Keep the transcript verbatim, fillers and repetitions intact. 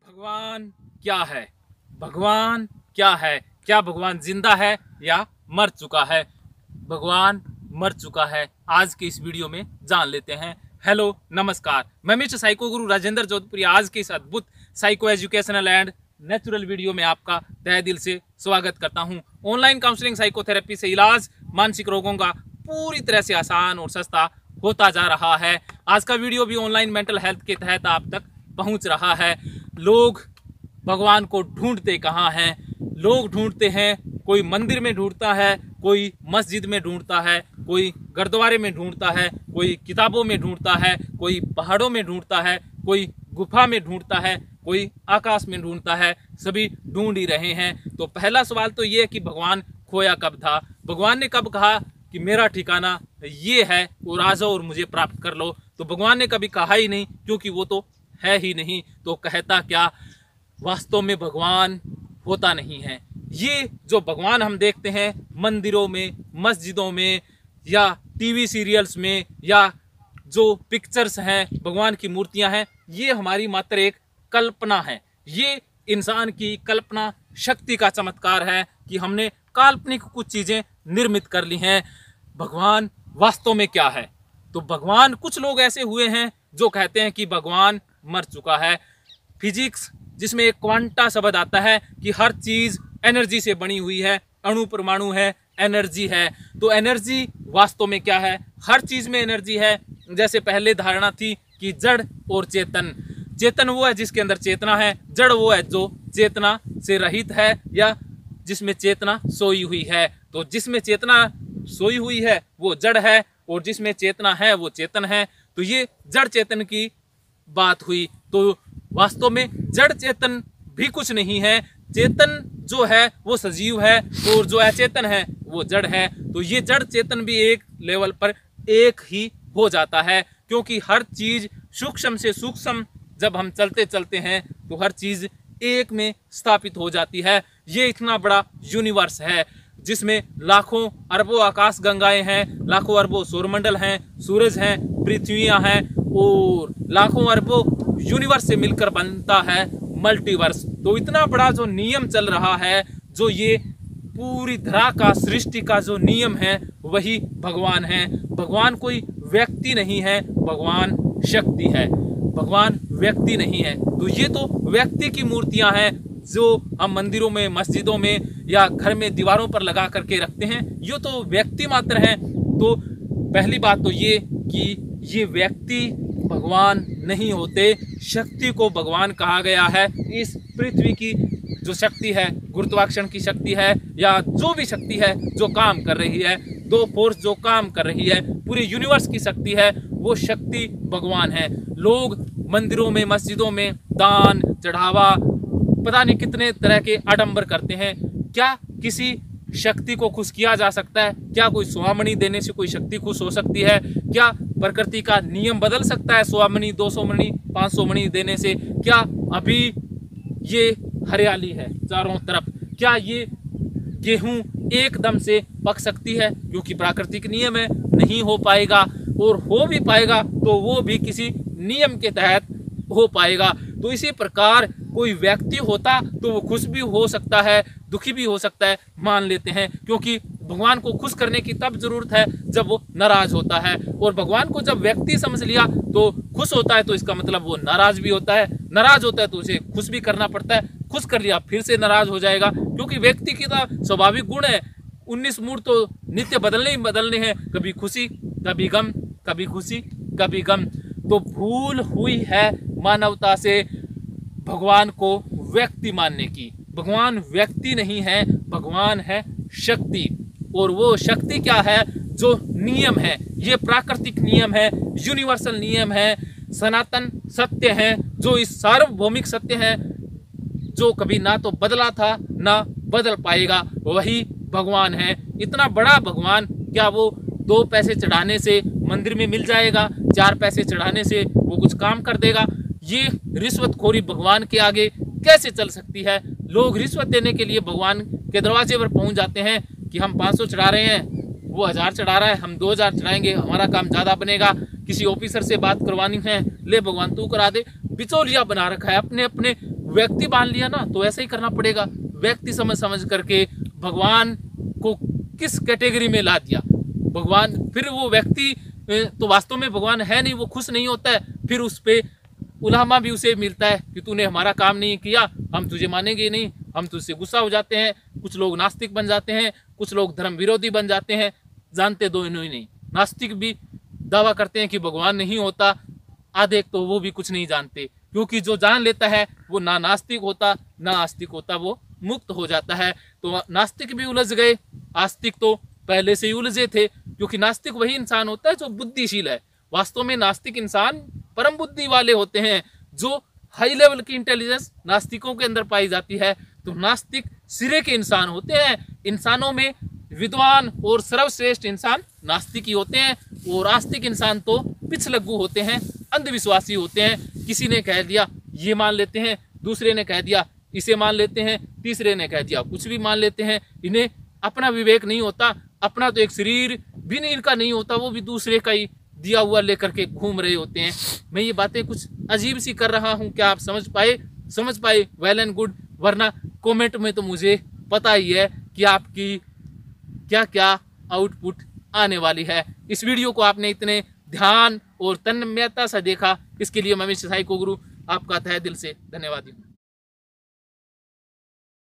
भगवान क्या है? भगवान क्या है? क्या भगवान जिंदा है या मर चुका है? भगवान मर चुका है। आज के इस वीडियो में जान लेते हैं। हेलो नमस्कार, मैं मिस्टर साइको गुरु राजेंद्र जोधपुरी। आज के इस अद्भुत psycho educational and natural video में आपका तहे दिल से स्वागत करता हूं। ऑनलाइन काउंसलिंग साइकोथेरेपी से इलाज मानसिक रोगों का पूरी तरह से आसान और सस्ता होता जा रहा है। आज का वीडियो भी ऑनलाइन मेंटल हेल्थ के तहत आप तक पहुंच रहा है। लोग भगवान को ढूंढते कहाँ हैं? लोग ढूंढते हैं, कोई मंदिर में ढूंढता है, कोई मस्जिद में ढूंढता है, कोई गुरुद्वारे में ढूंढता है, कोई किताबों में ढूंढता है, कोई पहाड़ों में ढूंढता है, कोई गुफा में ढूंढता है, कोई आकाश में ढूंढता है। सभी ढूंढ ही रहे हैं। तो पहला सवाल तो ये है कि भगवान खोया कब था? भगवान ने कब कहा कि मेरा ठिकाना ये है और आ जाओ और मुझे प्राप्त कर लो? तो भगवान ने कभी कहा ही नहीं, क्योंकि वो तो है ही नहीं। तो कहता क्या? वास्तव में भगवान होता नहीं है। ये जो भगवान हम देखते हैं मंदिरों में, मस्जिदों में, या टीवी सीरियल्स में, या जो पिक्चर्स हैं, भगवान की मूर्तियां हैं, ये हमारी मात्र एक कल्पना है। ये इंसान की कल्पना शक्ति का चमत्कार है कि हमने काल्पनिक कुछ चीजें निर्मित कर ली हैं। भगवान वास्तव में क्या है? तो भगवान, कुछ लोग ऐसे हुए हैं जो कहते हैं कि भगवान मर चुका है। फिजिक्स, जिसमें एक क्वांटा शब्द आता है कि हर चीज एनर्जी से बनी हुई है, अणु परमाणु है, एनर्जी है। तो एनर्जी वास्तव में क्या है? हर चीज में एनर्जी है। जैसे पहले धारणा थी कि जड़ और चेतन। चेतन वो है जिसके अंदर चेतना है, जड़ वो है जो चेतना से रहित है या जिसमें चेतना सोई हुई है। तो जिसमें चेतना सोई हुई है वो जड़ है, और जिसमें चेतना है वो चेतन है। तो ये जड़ चेतन की बात हुई। तो वास्तव में जड़ चेतन भी कुछ नहीं है। चेतन जो है वो सजीव है, और जो अचेतन है वो जड़ है। तो ये जड़ चेतन भी एक लेवल पर एक ही हो जाता है, क्योंकि हर चीज सूक्ष्म से सूक्ष्म जब हम चलते चलते हैं तो हर चीज एक में स्थापित हो जाती है। ये इतना बड़ा यूनिवर्स है जिसमें लाखों अरबों आकाश गंगाएं हैं, लाखों अरबों सौरमंडल हैं, सूरज हैं, पृथ्वियां हैं, और लाखों अरबों यूनिवर्स से मिलकर बनता है मल्टीवर्स। तो इतना बड़ा जो नियम चल रहा है, जो ये पूरी धरा का, सृष्टि का जो नियम है, वही भगवान है। भगवान कोई व्यक्ति नहीं है, भगवान शक्ति है। भगवान व्यक्ति नहीं है। तो ये तो व्यक्ति की मूर्तियां हैं जो हम मंदिरों में, मस्जिदों में या घर में दीवारों पर लगा करके रखते हैं। ये तो व्यक्ति मात्र हैं। तो पहली बात तो ये कि ये व्यक्ति भगवान नहीं होते। शक्ति को भगवान कहा गया है। इस पृथ्वी की जो शक्ति है, गुरुत्वाकर्षण की शक्ति है, या जो भी शक्ति है जो काम कर रही है, दो फोर्स जो काम कर रही है, पूरे यूनिवर्स की शक्ति है, वो शक्ति भगवान है। लोग मंदिरों में, मस्जिदों में दान चढ़ावा, पता नहीं कितने तरह के आडंबर करते हैं। क्या किसी शक्ति को खुश किया जा सकता है? क्या कोई सोहामणि देने से कोई शक्ति खुश हो सकती है? क्या प्रकृति का नियम बदल सकता है सोहामणि, दो सौ मणि, पाँच सौ मणि देने से? क्या अभी ये हरियाली है चारों तरफ, क्या ये गेहूं एकदम से पक सकती है? क्योंकि प्राकृतिक नियम है, नहीं हो पाएगा। और हो भी पाएगा तो वो भी किसी नियम के तहत हो पाएगा। तो इसी प्रकार कोई व्यक्ति होता तो वो खुश भी हो सकता है, दुखी भी हो सकता है, मान लेते हैं। क्योंकि भगवान को खुश करने की तब जरूरत है जब वो नाराज होता है, और भगवान को जब व्यक्ति समझ लिया तो खुश होता है, तो इसका मतलब वो नाराज भी होता है। नाराज होता है तो उसे खुश भी करना पड़ता है। खुश कर लिया फिर से नाराज हो जाएगा, क्योंकि व्यक्ति की तो स्वाभाविक गुण है। उन्नीस मूड तो नित्य बदलने ही बदलने हैं, कभी खुशी, कभी गम, कभी खुशी, कभी गम। तो भूल हुई है मानवता से भगवान को व्यक्ति मानने की। भगवान व्यक्ति नहीं है, भगवान है शक्ति। और वो शक्ति क्या है? जो नियम है, ये प्राकृतिक नियम है, यूनिवर्सल नियम है, सनातन सत्य है, जो इस सार्वभौमिक सत्य है, जो कभी ना तो बदला था ना बदल पाएगा, वही भगवान है। इतना बड़ा भगवान, क्या वो दो पैसे चढ़ाने से मंदिर में मिल जाएगा? चार पैसे चढ़ाने से वो कुछ काम कर देगा? ये रिश्वतखोरी भगवान के आगे कैसे चल सकती है? लोग रिश्वत देने के लिए भगवान के दरवाजे पर पहुंच जाते हैं कि हम पाँच सौ चढ़ा रहे हैं, वो हजार चढ़ा रहा है, हम दो हजार चढ़ाएंगे, हमारा काम ज्यादा बनेगा। किसी ऑफिसर से बात करवानी है, ले भगवान तू करा दे। बिचौलिया बना रखा है, अपने अपने व्यक्ति मान लिया ना तो ऐसा ही करना पड़ेगा। व्यक्ति समझ समझ करके भगवान को किस कैटेगरी में ला दिया। भगवान फिर वो व्यक्ति तो वास्तव में भगवान है नहीं, वो खुश नहीं होता है, फिर उस पे उल्हामा भी उसे मिलता है कि तूने हमारा काम नहीं किया, हम तुझे मानेंगे नहीं, हम तुझसे गुस्सा हो जाते हैं। कुछ लोग नास्तिक बन जाते हैं, कुछ लोग धर्म विरोधी बन जाते हैं, जानते दोनों ही नहीं। नास्तिक भी दावा करते हैं कि भगवान नहीं होता, आधे तो वो भी कुछ नहीं जानते, क्योंकि जो जान लेता है वो ना नास्तिक होता ना आस्तिक होता, वो मुक्त हो जाता है। तो नास्तिक भी उलझ गए, आस्तिक तो पहले से ही उलझे थे, क्योंकि नास्तिक वही इंसान होता है जो बुद्धिशील है। वास्तव में नास्तिक इंसान परम बुद्धि वाले होते हैं, जो हाई लेवल की इंटेलिजेंस नास्तिकों के अंदर पाई जाती है। तो नास्तिक सिरे के इंसान होते हैं। इंसानों में विद्वान और सर्वश्रेष्ठ इंसान नास्तिक ही होते हैं, और आस्तिक इंसान तो पिछलग्गू होते हैं, अंधविश्वासी होते हैं। किसी ने कह दिया ये मान लेते हैं, दूसरे ने कह दिया इसे मान लेते हैं, तीसरे ने कह दिया कुछ भी मान लेते हैं। इन्हें अपना विवेक नहीं होता, अपना तो एक शरीर भी नहीं इनका नहीं होता, वो भी दूसरे का ही दिया हुआ लेकर के घूम रहे होते हैं। मैं ये बातें कुछ अजीब सी कर रहा हूँ, क्या आप समझ पाए? समझ पाए वेल एंड गुड, वरना कमेंट में तो मुझे पता ही है कि आपकी क्या क्या आउटपुट आने वाली है। इस वीडियो को आपने इतने ध्यान और तन्मयता से देखा, इसके लिए मैं मिस्टर साई को गुरु आपका तहे दिल से धन्यवाद।